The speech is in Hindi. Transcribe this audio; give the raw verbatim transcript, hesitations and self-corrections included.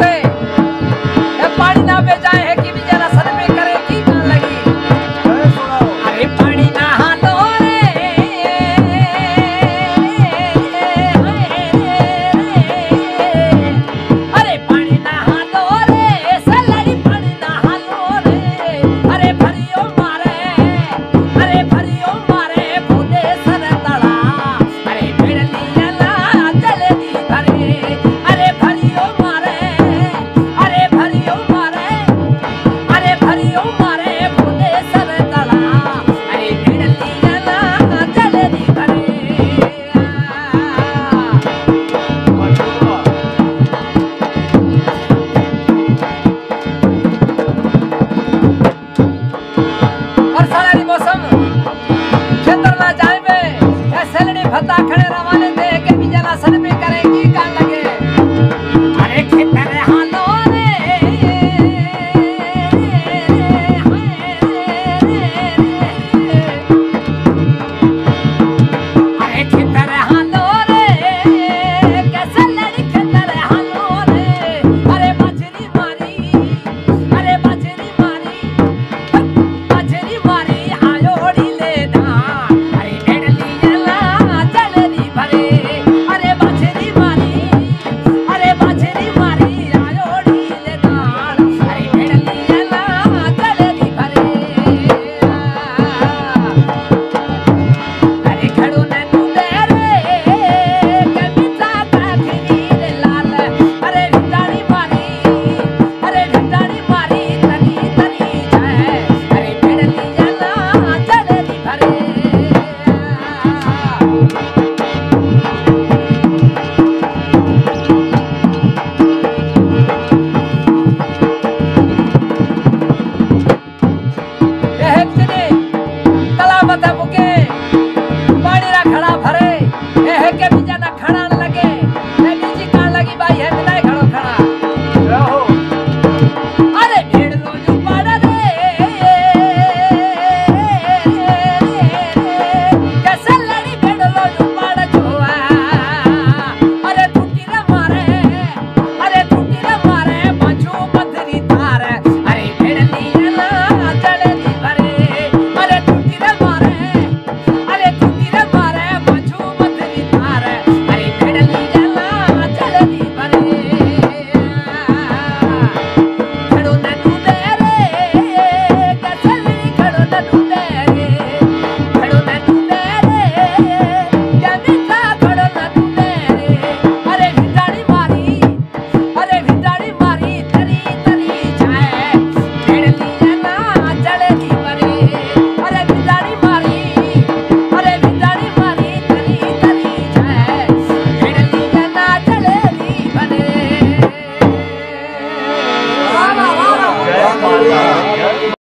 से ए पानी ना पे जाए है कि भी जरा सर पे करे की कान लगी। अरे पानी ना हालो रे अरे पानी ना हालो रे सलड़ी पानी ना हालो रे अरे भरियो मारे अरे भरियो मारे बोले सर तड़ा अरे भिड़लिया ना जले दी भरे अरे भरियो मारे अरे भरियो मारे अरे भरियो मारे बोले सर तड़ा अरे भिड़लिया ना जले दी भरे। और सारी मौसम खेतर ना जाए बे ऐसे लड़ी भत्ता खड़े रवाने दे के भी जना सर पे करेगी कान लगे। अरे खेतर हालो रे अरे खेतर हालो रे कैसे लड़ी खेतर हालो रे अरे बाजरी मारी अरे बाजरी मारी बाजरी मारी आयोड़ी ले धान अरे भिड़लिया ना जलरी भरे अरे बाजरी मारी अरे बाजरी मारी आयोड़ी ले धान अरे भिड़लिया ना जलरी भरे। अरे खड़ो न तूने रे कविता ताखरी रे लाल अरे भिड़ाड़ी मारी अरे भिड़ाड़ी मारी तनी तनी जाए अरे भिड़लिया ना जलरी भरे। एक जने तालाब मत बुके पानी रा खड़ा भरे ए है के बीजा ना खड़ा न लगे ए बीजी कान लगी भाई है बिना खड़ो खड़ा अरे भीड़ लो जो पड़ रे कैसे लड़ी भीड़ लो जो पड़ जोआ अरे टूटी रे मारे अरे टूटी रे मारे बाजू बंधरी तार अरे भिड़लिया ना जलरी भरे अरे टूटी रे मारे अरे टूटी रे मारे बाजू बंधरी तार अरे भिड़लिया ना जलरी भरे। खड़ो न डूबे रे कैसे लड़ी खड़ो न डूबे रे खड़ो न डूबे रे क्या मीठा खड़ो न डूबे रे अरे भिड़ाड़ी मारी अरे भिड़ाड़ी मारी तरी तरी जाए भिड़लिया ना जलरी भरे अरे भिड़ाड़ी मारी अरे भिड़ाड़ी मारी तरी तरी जाए भिड़लिया ना जलरी भरे। जय माता।